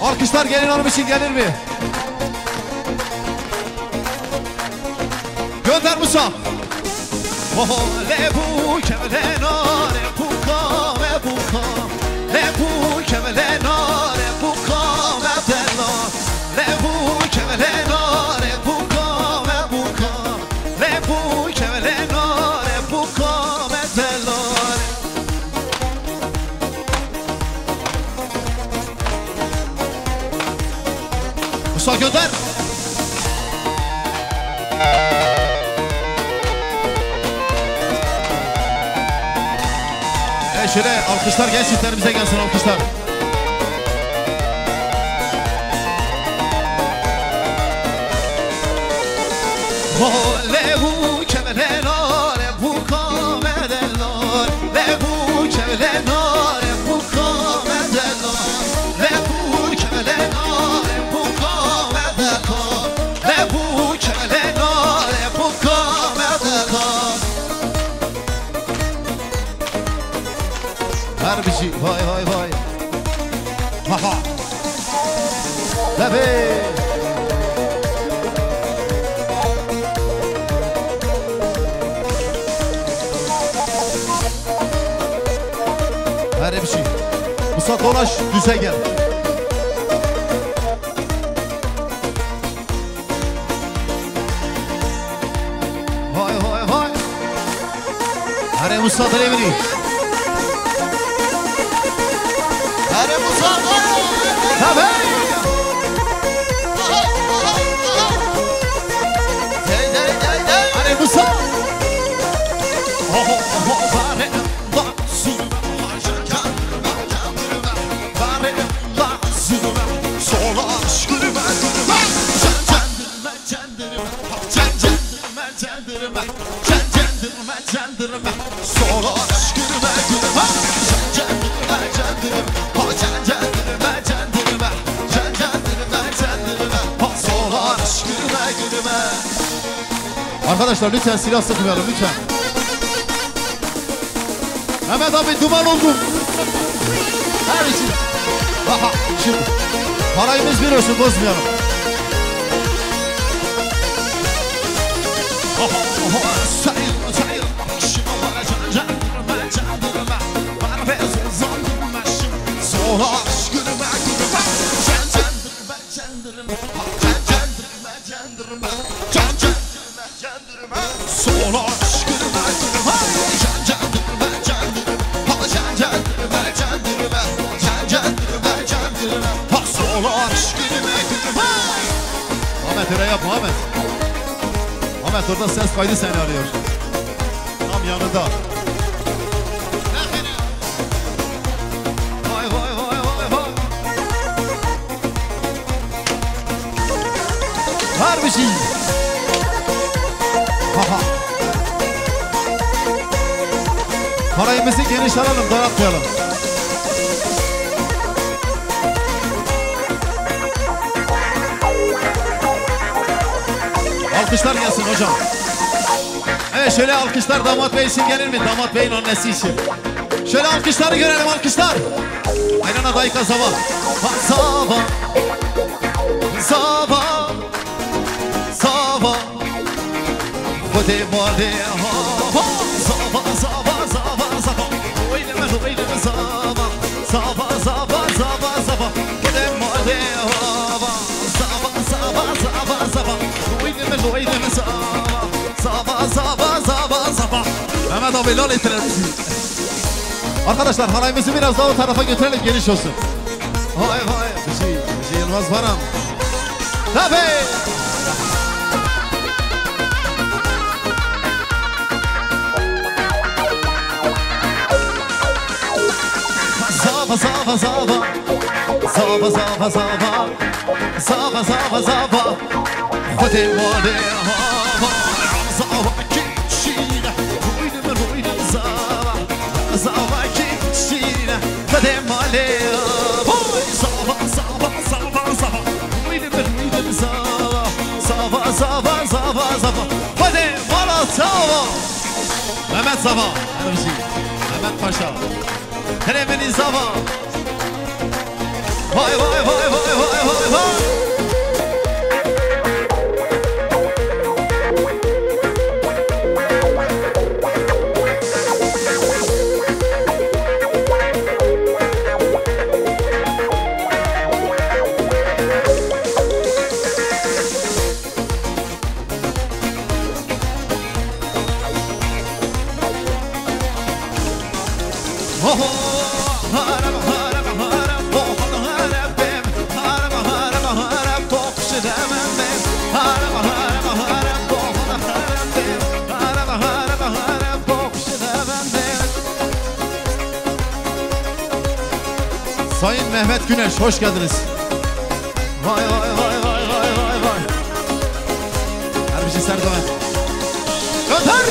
Alkışlar gelin hanım için gelir mi? Gönder Musa. Le bu kemelena le buka ve buka le bu kemelena le buka ve dela le bu kemelena le buka ve buka le bu kemelena le buka ve dela. Musa gönder. Şöyle alkışlar genç çiftlerimize gelsin alkışlar. Le bu kemelena le bu kamedelar le bu kemelena le bu kamedelar le bu kemelena le bu kamedelar le bu kemelena le bu kamedelar. Her bir şey vay vay vay. Ha ha. Tabii. Her bir şey. Musa dolaş düze gel. Vay vay vay. Her Musa Drevini. Hare Musa, tabii. Hare Musa. Arkadaşlar lütfen silah sıkmayalım lütfen. Mehmet abi duman oldum. Her için. Aha şimdi parayımız bir olsun bozmayalım. Ahmet öyle yapma Ahmet. Ahmet orada ses kaydı seni arıyor. Tam yanında. Vay vay vay vay vay. Her bir şey. Haha. Parayımızı geniş alalım, dağıtmayalım. Alkışlar gelsin hocam. Evet şöyle alkışlar damat bey için gelir mi? Damat beyin annesi için. Şöyle alkışları görelim alkışlar. Aynen adayı kazava. Zava. Zava. Zava. Vade vade hava. Zava zava zava zava. Oynama oynama zava. Zava zava zava zava. Vade vade hava. Zava zava zava zava. Oynama zava. Zava zava zava zava. Mehmet abi lol ettiler bizi. Arkadaşlar halayımızı biraz daha o tarafa götürelim geniş olsun. Vay vay bir şey Yılmaz Baran. Tabii. Zava zava zava. Zava zava zava. Zava zava zava. Vade vade hava. Zava kişine. Oynama zava. Zava kişine. Vade male. Zava zava zava zava. Oynama zava. Zava zava zava zava. Vade mala zava. Mehmet Zava. Mehmet Paşa. Kremeni zava. Vay vay vay vay vay. Sayın Mehmet Güneş, hoş geldiniz. Vay vay vay vay vay vay vay. Harbici Serdoğan. Gönder!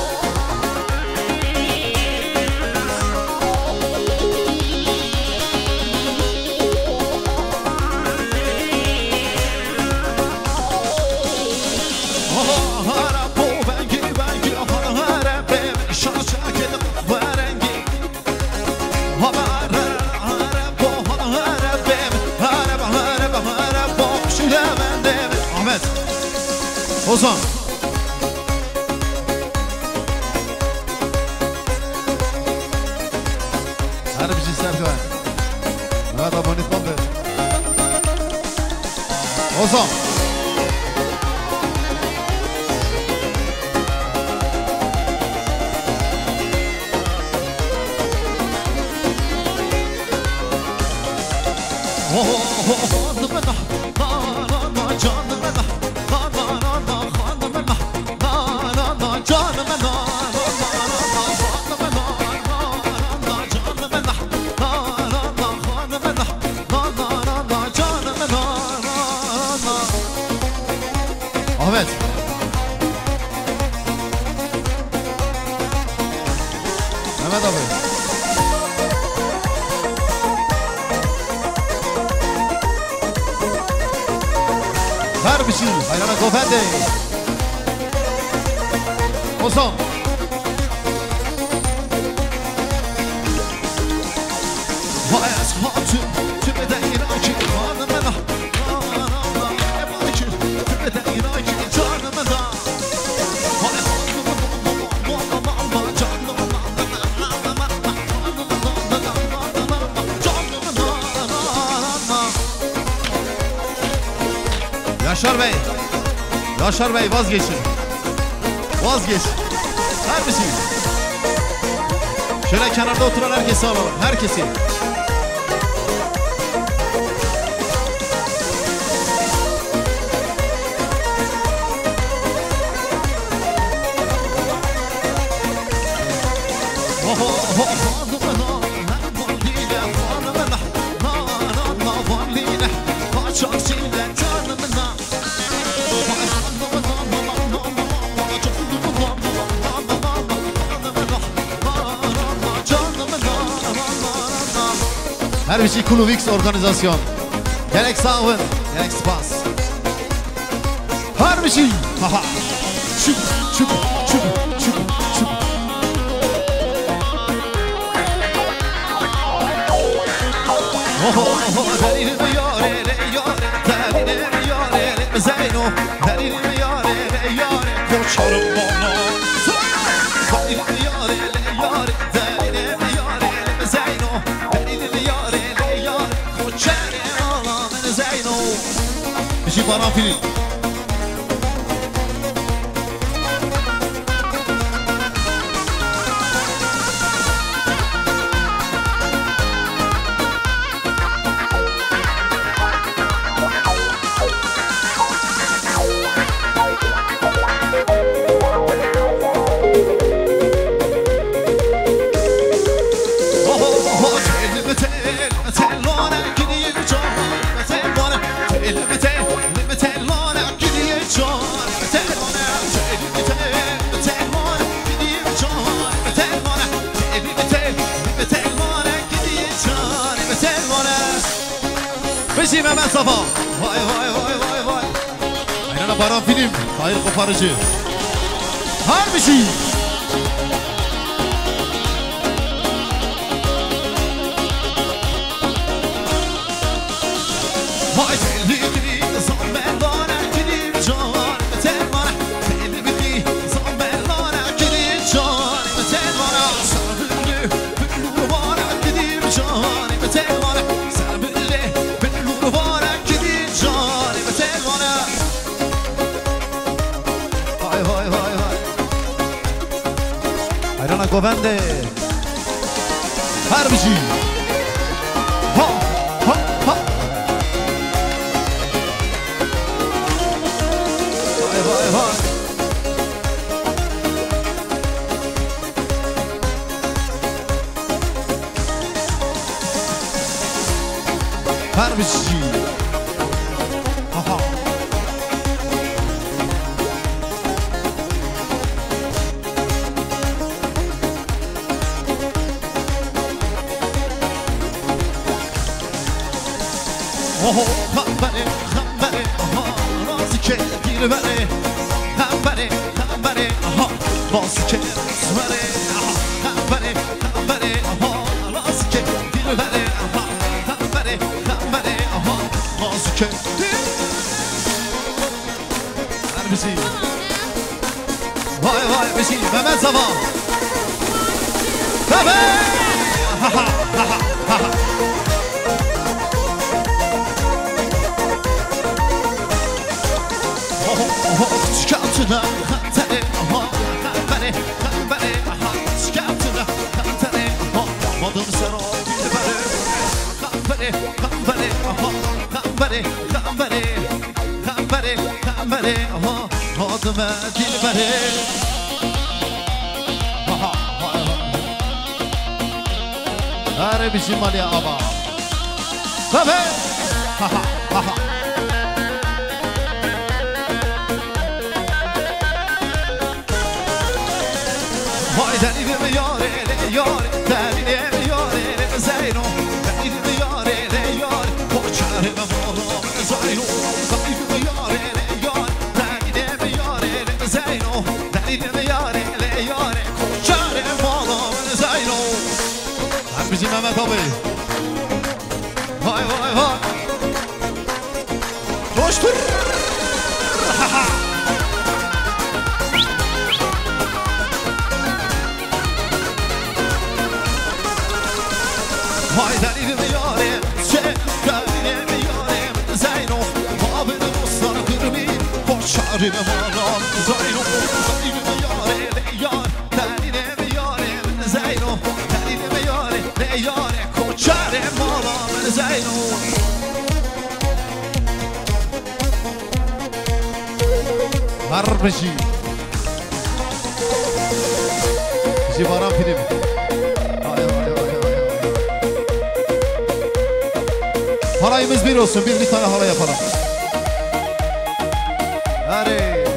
Ozan. Harbici Serdoğan. Evet, abonetman ver. Ozan. Ahmet. Mehmet abi. Harbici, hayrana Gofende. Ozan. Vay asfaltı, tümeden inançı, kanımına. Yaşar Bey, Yaşar Bey vazgeçin. Vazgeç. Her misin? Şöyle kenarda oturan herkesi alalım. Herkesi. Her bir şey Kuluvix organizasyon. Gerek sağ olun, gerek spas. Her bir şey. Haha. Çık, çık, çık, çık, çık. Delirim yare, yare, delirim yare, Zeyno. Delirim yare, yare, koçarım bana. Delirim yare, yare, delirim yare, Zeyno. Delirim yare, yare, koçarım bana, Zeyno. Bir şey bana film. Beşim hemen sabah. Vay vay vay vay vay. Aynana baran film. Hayır koparıcı. Harbi şey. Vay deli deli zammellana gidim canım telvana deli deli zammellana gidim canım telvana sabırlı büllur vana gidim canım telvana sabırlı büllur vana gidim canım telvana Vay vay vay vay Ayrana Govende Harbici Ha ha ha Vay vay vay Harbici Ha ha Oh, hambare, hambare, aha, razike girvere Hambare, hambare, aha, razike girvere Hambare, hambare, aha, razike girvere Hambare, hambare, aha, razike Ver bizi Vay vay bizi, Mehmet Zaman Tabii Ha ha ha ha ha Çıkartına hantane aha hambare hambare aha çıkartına hantane aha modum sero dilbere hambare hambare aha hambare hambare hambare hambare aha modum dilbere aha Are bizim Ali Aba Tabii ha ha ha Vay delirim yare yare delirim yare zeyno delirim yare yare koçarım oğlum zeyno delirim yare yare delirim yare zeyno delirim yare yare koçarım oğlum zeyno Her bizim Mehmet abi Vay vay vay Coştur Ha ha Vay delirim yarim, delirim yarim Zeyno, babını dostlar kırmayın Koçarım oğlum Zeyno, delirim yarim yar Delirim yarim Zeyno, delirim yarim yar Koçarım oğlum Zeyno Harbici Civaran film Halayımız bir olsun, bir tane halay yapalım. Hadi.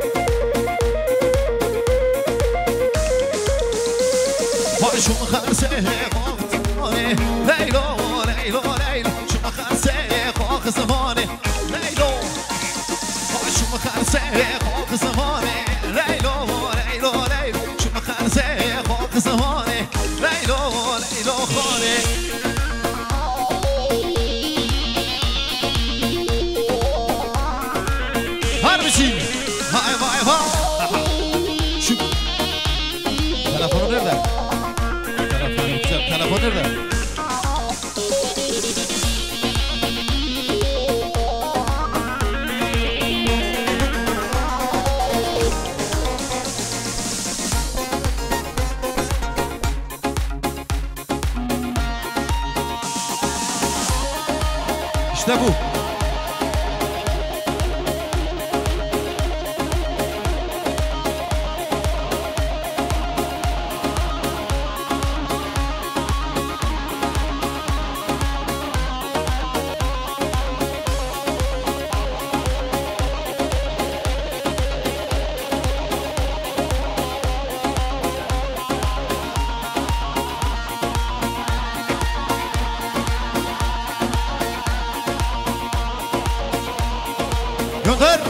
Vay şu mıkarse kokzmane, leylo, leylo, leylo. Şu mıkarse kokzmane, leylo. Vay şu mıkarse kokzmane, leylo, leylo, leylo. Şu mıkarse kokzmane, leylo, leylo, khane. Vay vay vay Şu telefonu nerede? Telefon nerede? İşte bu. Gönder.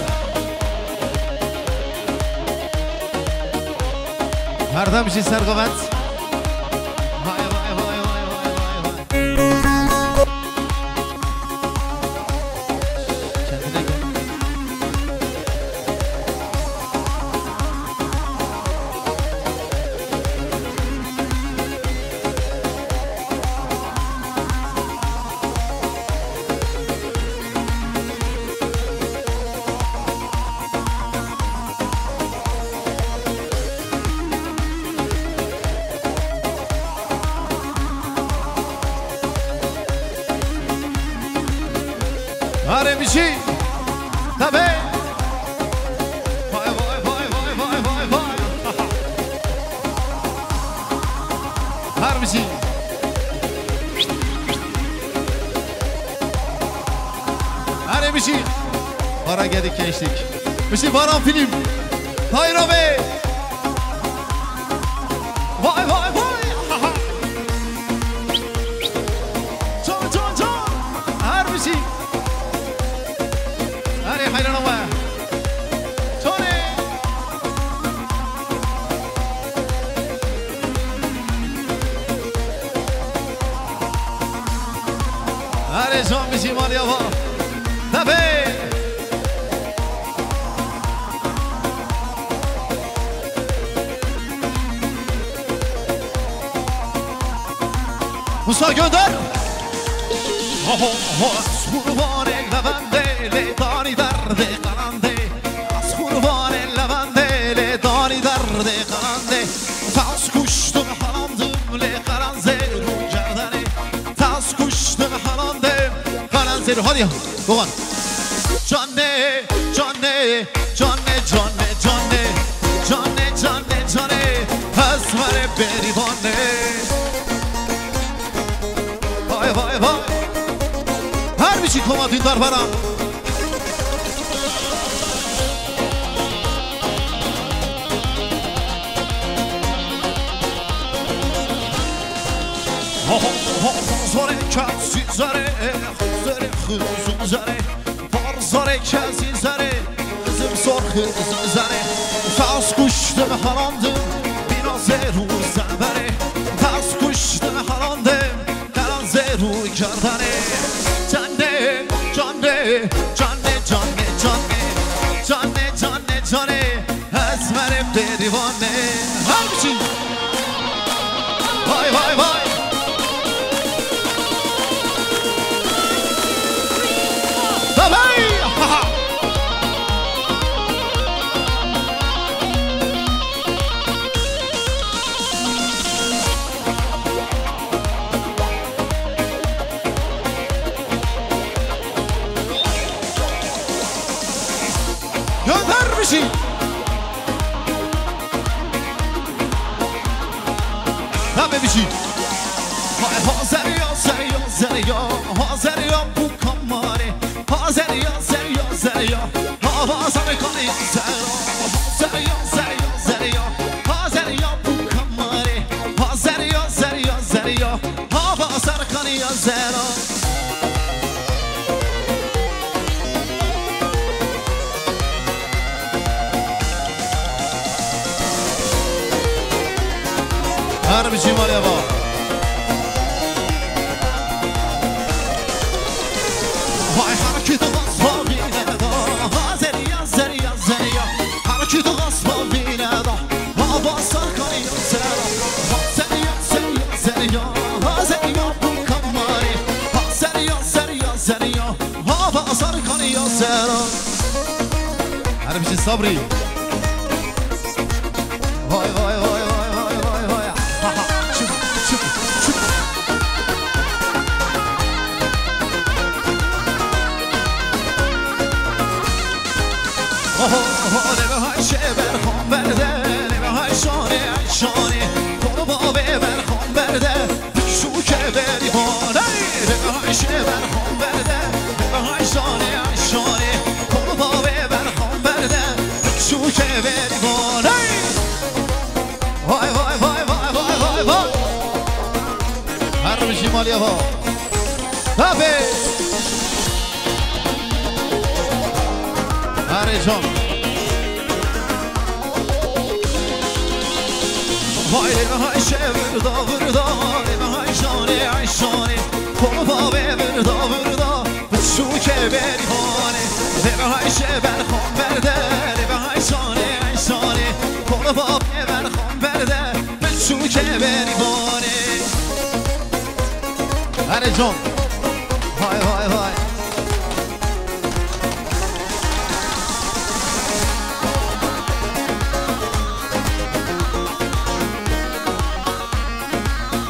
Nereden bir şey Sergoment? Vay vay vay vay vay vay vay. آره میشی تبه وای وای وای وای وای وای وای هر میشی آره میشی بارا گدی کشتیک میشی باران فیلم های روی وای وای وای جان جان جان هر میشی آره حیران اوه چونه آره جان میشی مالیا با تبه موسا gönder از قربان لبنده لدانی درد قرنده از قربان لبنده لدانی درد قرنده تاز کشتم حرامدم لقرنزه رو گردنه تاز کشتم حرامدم قرنزه رو هادی بگن جانه جانه جانه جانه جانه جانه جانه جانه از من بریبانه وای وای وای هر میشی کماتین دار برام زاره کسی زاره زاره خزون زاره زاره کسی زاره زم سرخ زاره تاز کشتم حرامدم بینازه رو زبره تاز کشتم حرامدم روی کردنه جانه جانه جانه جانه جانه جانه جانه جانه از من بریوانه همچین وای وای وای دبی gönder misin? Tabii bir şey. Hazır ya, hazır ya, hazır ya, hazır ya bu kamare. Hazır ya, hazır ya, hazır ya, havasını kanı hazır ya, hazır ya, hazır ya, hazır ya bu kamare. Hazır ya, hazır ya, hazır ya, havasını kanı hazır ya. هر بیچی مالیا با وای حرکت غصب بینه دا زریا زریا زریا حرکت غصب بینه دا بابا سرکانی زرا زریا زریا زریا زریا bu kamari زریا زریا زریا بابا سرکانی زرا هر بیچی صبری وای وای وای نمه های شبر خون برده نمه های شانه شانه کنو با ببر خون برده شو که بری بانه نمه های شبر خون برده نمه های شانه شانه کنو با ببر خون برده شو که بری بانه وای وای وای وای وای وای وای هر بشی مالیا ها تابه هر جان وای های شبر دا بردا نمه های شانه شانه کنو با ببر دا بردا شو که بری بانه نمه های شبر خون برده نمه های شانه شانه کنو با ببر خون برده شو که بری بانه هر جان وای وای وای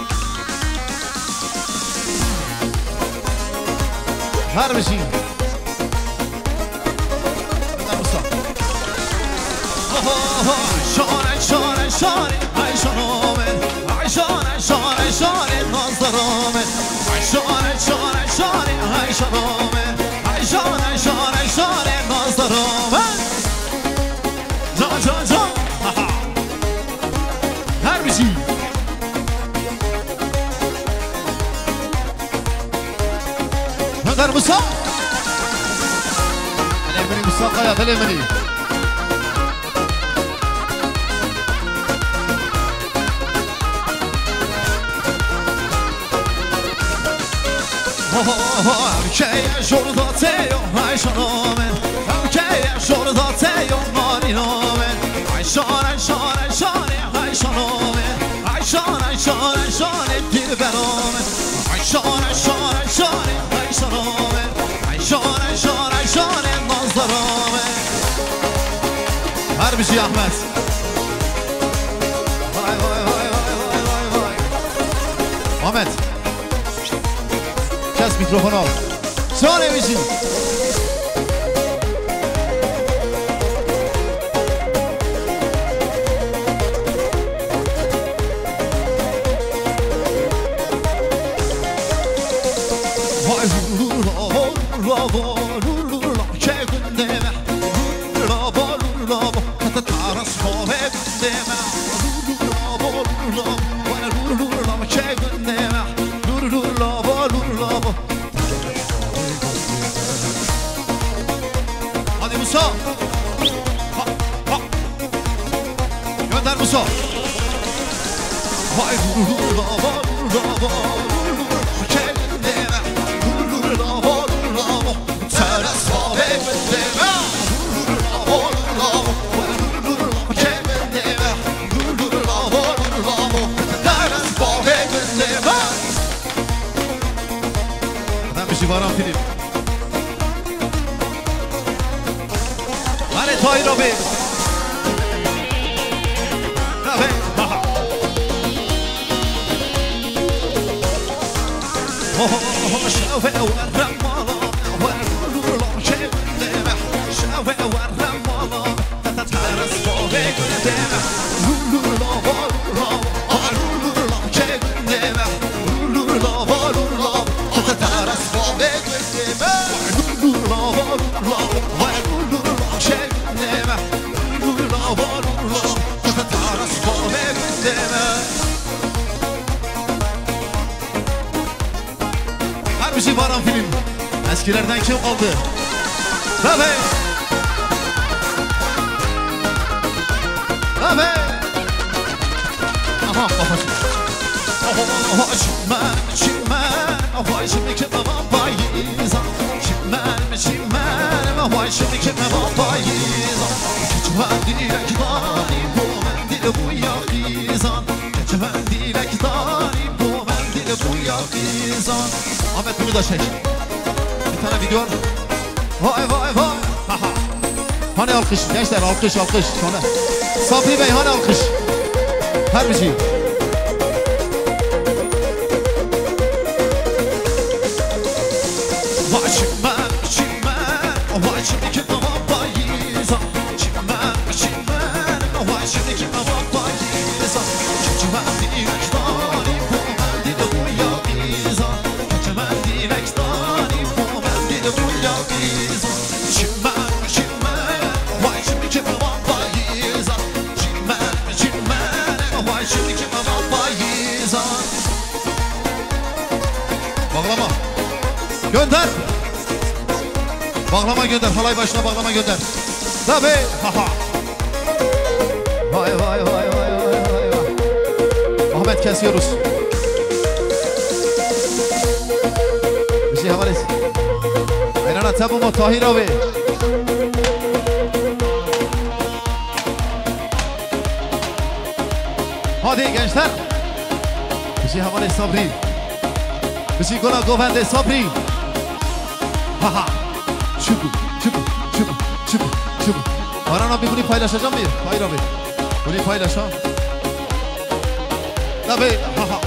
هر بشین شانه شانه ای شانومه ای شانه شانه شانه نازدارامه ای شانه شانه شانه ای شانومه ای شانه شانه شانه نازدارامه جان جان جان هر بشی در موسا منی موسا قایا دل منی که جرداته یا ای شانومن که جرداته یا مارینومن ای شانه شانه شانه ای شانومن ای شانه شانه شانه دل برامن ای شانه شانه شانه ای شانومن ای شانه شانه شانه نازدارامن هر بشی احمد وای وای وای وای وای وای محمد کس میکروفون ها سانه میشی hadi Musa gönder Musa vay Varan film. Hadi Tahir abi. Abi. شافه والرمالة والرولة شايفني شافه والرمالة تتعرس فوقك قدامك رولة والرولة شايفني رولة والرولة تتعرس فوقك قدامك رولة والرولة شايفني رولة والرولة تتعرس فوقك قدامك bir şey varan film. Eskilerden kim kaldı? Tabii. Tabii. Aha kafası. Çimen, şimdi kim babayız? Çimen, şimdi kim babayız? Çimen dilek dani bu mendil bu yakizan. Çimen dilek dani bu mendil bu yakizan. Ahmet bunu da çek. Bir tane video var. Vay vay vay. Hani alkış gençler, alkış alkış. Sonra Sabri Bey hani alkış. Her bir şey. Vay çimen, çimen. Vay şimdi kim babayız? Çimen, vay şimdi kim babayız? Çimen dilek dani bu mendil bu yakizan. Bağlama gönder. Bağlama gönder. Halay başına bağlama gönder. Tabii. Vay vay vay vay vay vay. Ahmet kesiyoruz. Bir şey havaliz. Aynana tabumu Tahir abi. Hadi gençler. Bir şey havaliz Sabri. Bir şey kola govende Sabri. Haha. Şubu şubu şubu şubu şubu. Baran abi bunu paylaşacağım mı? Tahir abi. Bunu paylaş ha. Tabii. Haha.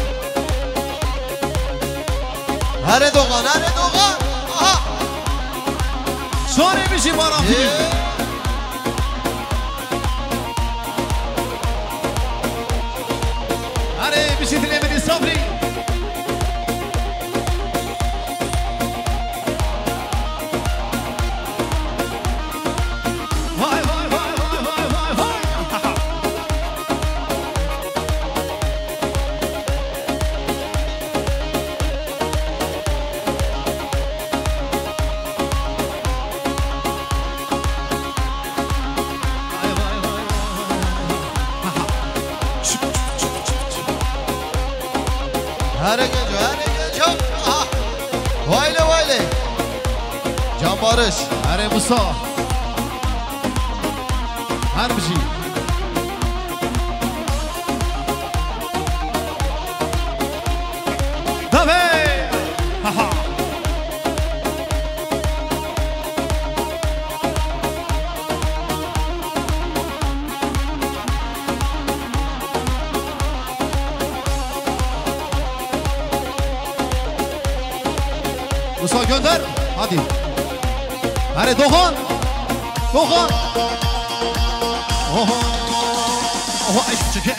Nerede Doğan? Nerede Doğan? Aha. Sonra bir şey Baran film. Can Barış. هره موسا هر بجی دبه ها موسا gönder hadi هره دوغان دوغان اوه اوه ايش تجي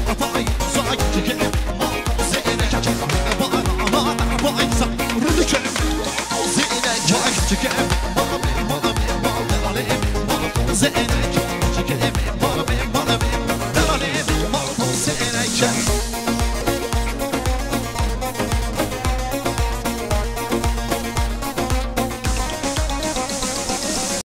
Rüdükçe